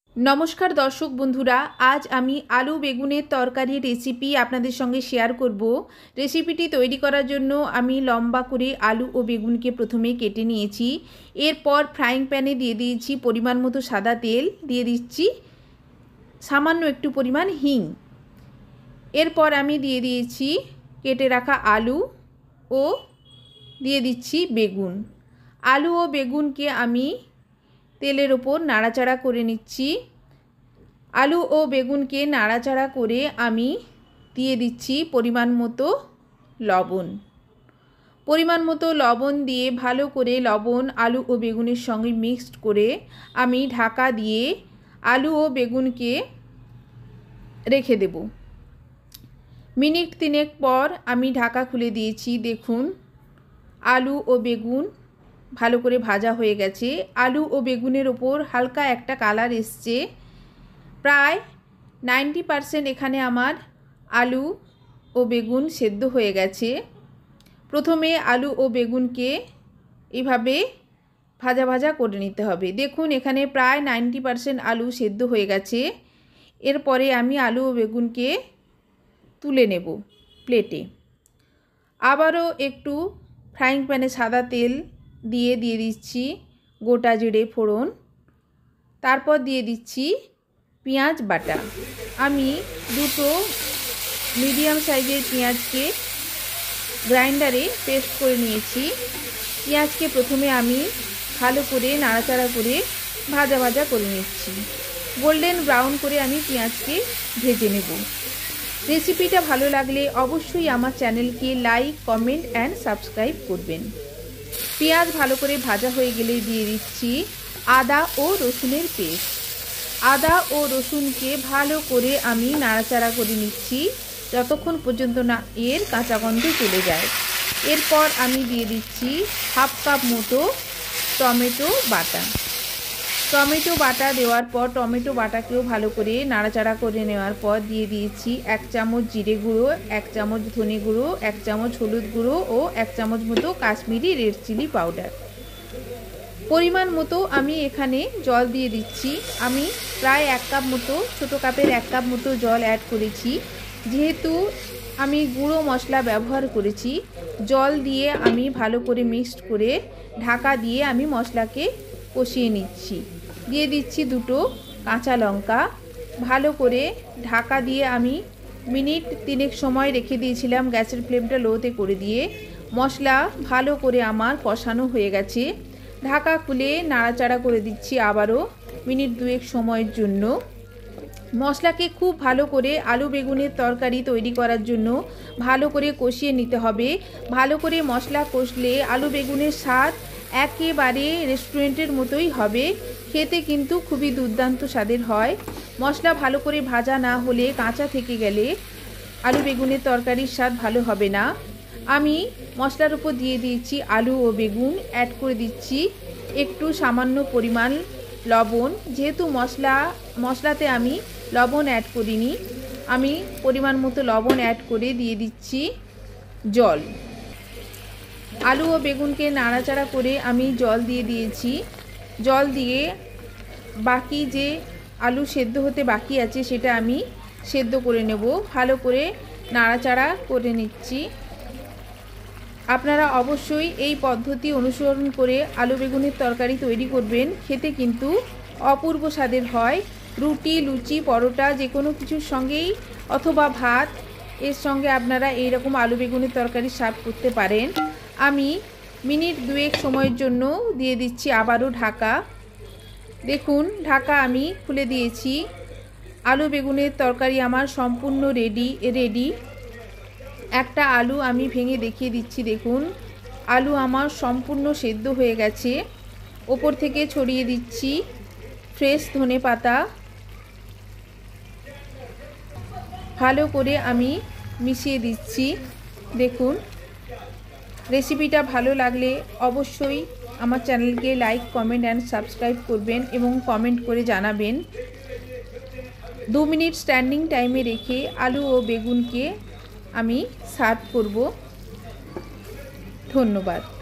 नमस्कार दर्शक बंधुरा आज आमी आलू बेगुनेर तरकारी रेसिपि आपनादेर संगे शेयर करब। रेसिपिटी तैरी करार जोन्नो आमी लम्बा करे आलू ओ बेगुनके प्रथमे केटे नियेछि। एरपर फ्राइंग पैने दिए दिएछि परिमाण मतो सादा तेल, दिए दिচ্ছি सामान्य एकटू परिमाण हिंग। एरपर आमी दिए दिएछि केटे राखा आलू ओ दिए दिচ্ছি बेगुन। आलू ओ बेगुनके आमी तेलेर ओपर नाड़ाचाड़ा करे निচ্ছি। आलू ओ बेगुनके नाड़ाचाड़ा करे आमी दिए दिচ্ছি परिमाण मतो लवण। परिमाण मतो लवण दिए भालो करे लवण आलू ओ बेगुनेर संगे मिक्सड करे आमी ढाका दिए आलू ओ बेगुनके रेखे देब। मिनिट तीनेक पर आमी ढाका खुले दिएछि। देखुन आलू ओ बेगुन भालो करे भाजा हो गेछे। आलू ओ बेगुनेर ओपर हालका एकटा कालार एसेছে। प्राय 90% एखाने आमार आलू ओ बेगुन सेদ্ধ हो गेछे। प्रथमे आलू ओ बेगुनके एइभाবে भाजा भाजा करे निते हबे। देखुन एखाने प्राय 90% आलू सेদ্ধ हो गेछे। एरपरे आमी आलू ओ बेगुनके तुले नेब प्लेटे। आबारो एकटू फ्राइंग पैने सादा तेल दिए दिচ্ছি गोटा जिरे फोड़न। तारपर दिए दिচ্ছি पेঁয়াজ बाटा। आमी दुटो मीडियम साइजेर पेঁয়াজকে ग्राइंडारे पेस्ट करे निয়েছি। पेঁয়াজকে प्रथमे आमी भालो करे नाड़ाचाड़ा करे भाजा भाजा करे निচ্ছি। गोल्डन ब्राउन करे आमी पेঁয়াজকে भेजे नेब। रेसिपिटा भालो लागले अवश्यई आमार चैनलके लाइक कमेंट एंड सबस्क्राइब करबेन। पेঁয়াজ भालो करे भाजा हो गेले दिए दिচ্ছি आदा ओ रसुनेर पेस्ट। आदा ओ रसुनके भालो करे आमी नाड़ाचाड़ा करे निচ্ছি যতক্ষণ পর্যন্ত না এর কাঁচা গন্ধ চলে যায়। এরপর আমি দিয়ে দিচ্ছি হাফ কাপ মতো টমেটো বাটা। টমেটো বাটা দেওয়ার পর টমেটো বাটাকেও ভালো করে নাড়াচাড়া করে নেওয়ার পর দিয়ে দিয়েছি 1 চামচ জিরে গুঁড়ো, 1 চামচ ধনে গুঁড়ো, 1 চামচ হলুদ গুঁড়ো ও 1 চামচ মতো কাশ্মীরি রেড চিলি পাউডার। পরিমাণ মতো আমি এখানে জল দিয়ে দিচ্ছি। আমি প্রায় 1 কাপ মতো ছোটো কাপের 1 কাপ মতো জল অ্যাড করেছি। যেহেতু আমি গুঁড়ো মশলা ব্যবহার করেছি জল দিয়ে আমি ভালো করে মিক্সড করে ঢাকা দিয়ে আমি মশলাকে কষিয়ে নিচ্ছি। দিয়ে দিচ্ছি দুটো কাঁচা লঙ্কা। ভালো করে ঢাকা দিয়ে আমি মিনিট 3 সময় রেখে দিয়েছিলাম গ্যাসের ফ্লেমটা লোতে করে দিয়ে। মশলা ভালো করে আমার কষানো হয়ে গেছে। ঢাকা খুলে নাড়াচাড়া করে দিচ্ছি আবারও মিনিট 2 সময়ের জন্য। মশলাকে খুব ভালো করে আলু বেগুনের তরকারি তৈরি করার জন্য ভালো করে কষিয়ে নিতে হবে। ভালো করে মশলা কষলে আলু বেগুনের স্বাদ একেবারে রেস্টুরেন্টের মতোই হবে। খেতে কিন্তু খুবই দুর্দান্ত স্বাদের হয়। মশলা ভালো করে ভাজা না হলে কাঁচা থেকে গেলে আলু বেগুনের তরকারির স্বাদ ভালো হবে না। আমি মশলার উপর দিয়ে দিয়েছি আলু ও বেগুন, অ্যাড করে দিচ্ছি একটু সামান্য পরিমাণ লবণ। যেহেতু মশলাতে আমি লবণ অ্যাড করিনি, আমি পরিমাণ মতো লবণ অ্যাড করে দিয়ে দিচ্ছি জল। আলু ও বেগুনকে নাড়াচাড়া করে আমি জল দিয়ে দিয়েছি। জল দিয়ে বাকি যে আলু সেদ্ধ হতে বাকি আছে সেটা আমি সেদ্ধ করে নেব। ভালো করে নাড়াচাড়া করে নিচ্ছি। আপনারা অবশ্যই এই পদ্ধতি অনুসরণ করে আলু বেগুনের তরকারি তৈরি করবেন। খেতে কিন্তু অপূর্ব স্বাদের হয়। রুটি, লুচি, পরোটা যে কোনো কিছুর সঙ্গেই অথবা ভাত এর সঙ্গে আপনারা এই রকম আলু বেগুনের তরকারি সার্ভ করতে পারেন। আমি মিনিট 2 সময়ের জন্য দিয়ে দিচ্ছি আবারও ঢাকা। দেখুন ঢাকা আমি খুলে দিয়েছি। আলু বেগুনের তরকারি আমার সম্পূর্ণ রেডি। একটা আলু আমি ভেঙে দেখিয়ে দিচ্ছি। দেখুন আলু আমার সম্পূর্ণ সেদ্ধ হয়ে গেছে। ওপর থেকে ছড়িয়ে দিচ্ছি ফ্রেশ ধনেপাতা। ভালো করে আমি মিশিয়ে দিচ্ছি। দেখুন রেসিপিটা ভালো লাগলে অবশ্যই আমার চ্যানেলকে লাইক কমেন্ট অ্যান্ড সাবস্ক্রাইব করবেন এবং কমেন্ট করে জানাবেন। 2 মিনিট স্ট্যান্ডিং টাইমে রেখে আলু ও বেগুনকে আমি সার্ভ করব। ধন্যবাদ।